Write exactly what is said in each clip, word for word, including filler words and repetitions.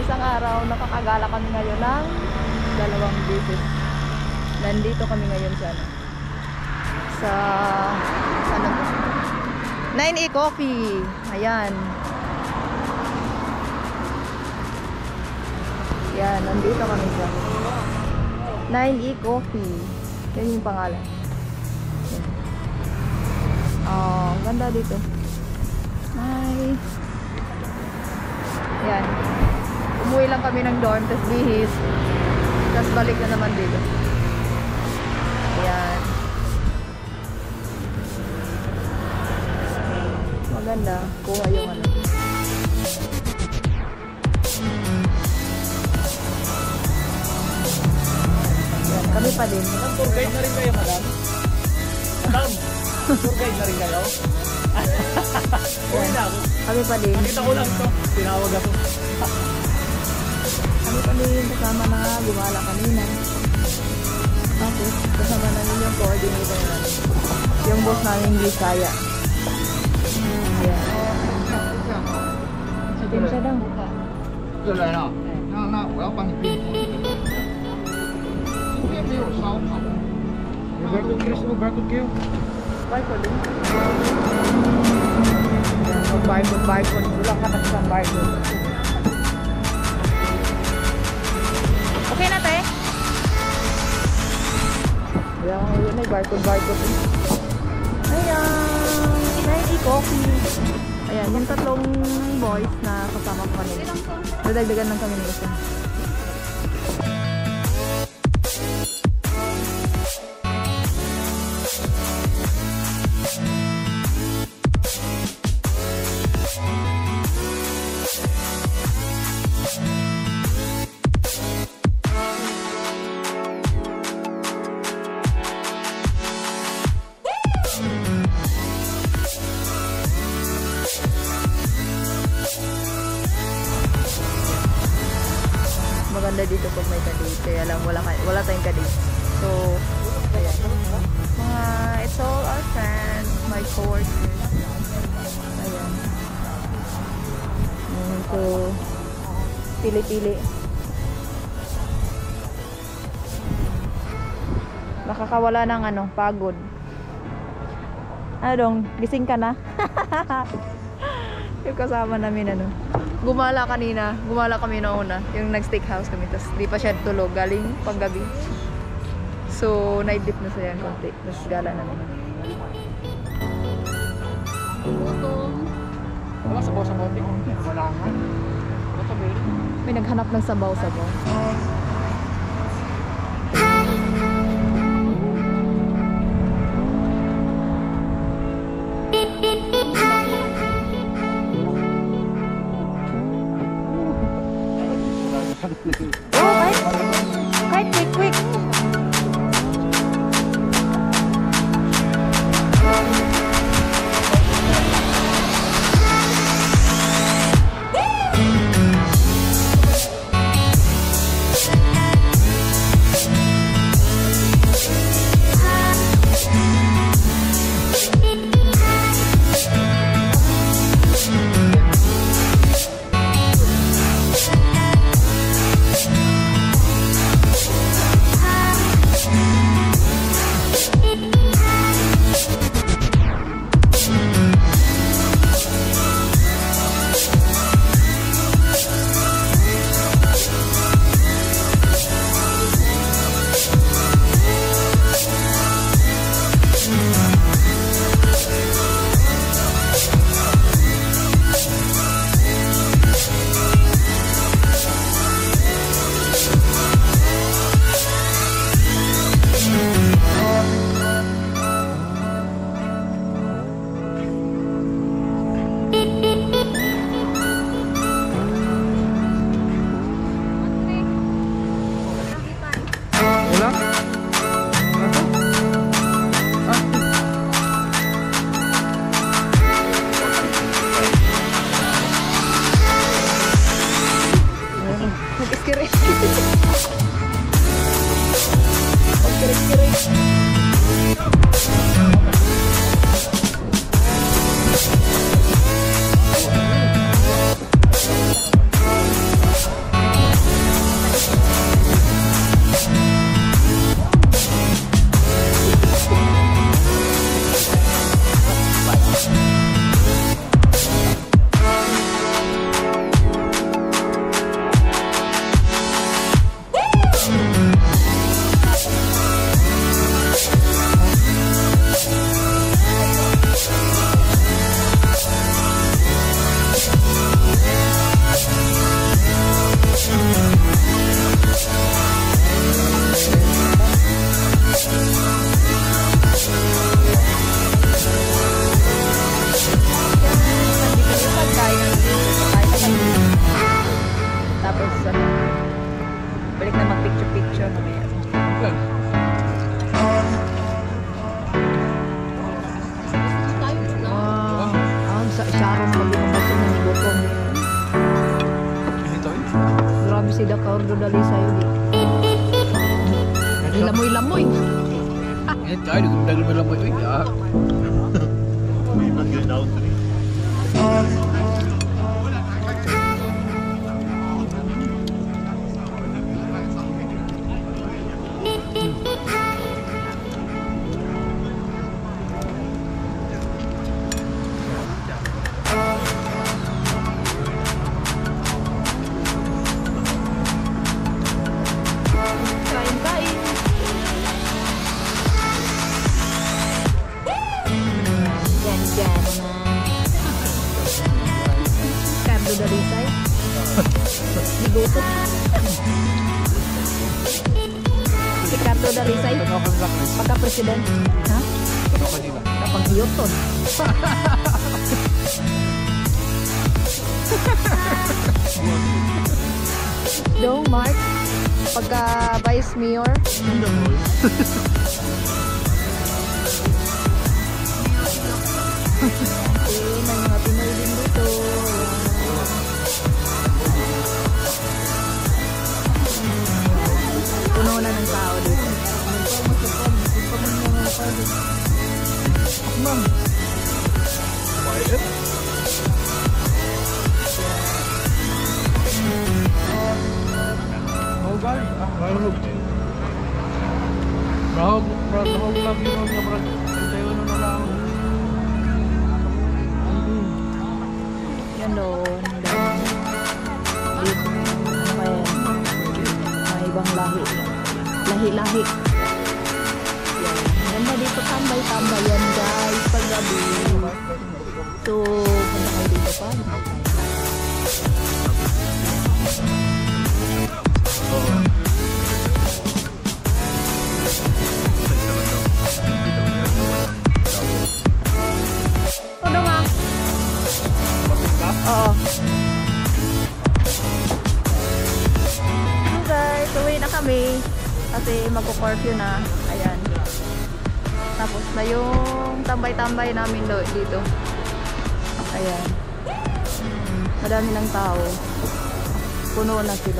isang araw, nakakagala kami ngayon ng dalawang beses. Nandito kami ngayon sa ano? Sa ano? nine E Coffee. Ayan. Yan, nandito kami sa nine E Coffee. Yan yung pangalan. Oh, ganda dito. Hi. Yan. Umuwi lang kami ng dorm, tapos bihis. Tapos balik na naman dito. Ayan. Maganda. Kuha yung ano. Ayan, kami pa din. Tour guide na rin kayo, madam? Madam, tour guide na rin kayo? Uwi na ako. Kami pa din. Nakita ko lang ito. Tinawag ako. Kami pa din. Kasama na nga. Gumala kanina. Tapos, kasama namin yung coordinator namin. Yung boss namin English kaya. Ayan. Sa team siya daw. 对了啊，那那我要帮你订。今天没有烧烤。有 barbecue 是不 barbecue？ Barcode din. Mag-barcode, barcode. Walang katas ng barcode. Okay na, te? Ayan, yun ay barcode, barcode. Ayan, nine E Coffee. Ayan, yung tatlong boys na kasama ko kanina. Nadagdagan lang kami ng isa. Maganda dito pag may kadate, kaya lang wala, wala tayong kadate. So, ayan. Mga, it's all our friends, my coworkers. Ayan. Ayan, so, pili-pili. Nakakawala ng ano, pagod. Ano dong, gising ka na? Yung kasama namin ano. Gumala kanina, gumala kami na una, yung nag-steakhouse kami, tapos di pa siya tulog, galing panggabi. So, night dip na siya yung konti, tapos gala namin. Wala sabaw-sabaw. Wala nga. May naghanap ng sabaw-sabaw. Oh, kahit, kahit quick quick. Charot pag ipapasok ng gotong. Ito eh. Grabe si Dakar do dali sa'yo di. Ilamoy-lamoy. Ito ay, dagdag mo lang mo ito. May mag down to Kain-kain. Yan-yan na. Cardo Dalisay. Bigutot. Si Cardo Dalisay. Ano ka nila, Chris? Pagka-president. Ha? Ano ka nila? Kapag hiyoton. Dong, Mark. Pagka vice mayor. Okay, may mga Pinoy din dito. Puno na ng tao dito. Ma'am. Oh guys, ah, mahulog. Mahulog, mahulog lang yun ang nabrag. Tayo na lang. Yan doon. Dito. Ano ba yan? May ibang lahi. Lahi-lahi. Yan. Ganda dito tambay-tambay yan guys. Paggabi. So, punta kayo dito pa. Ano nga? Oo. So guys, uwi na kami. Kasi magpo-curfew na. Ayan. Tapos na yung tambay-tambay namin do dito. Ayan. Madami ng tao. Puno na sila.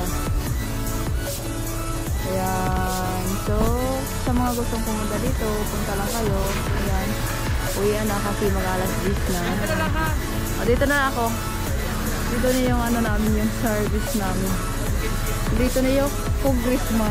Ayan. So, sa mga gustong pumunta dito, punta lang kayo. Ayan. Uwian na kasi mag-alas diyes na. O, dito na ako. Dito na yung ano namin, yung service namin. Dito na yung congressman.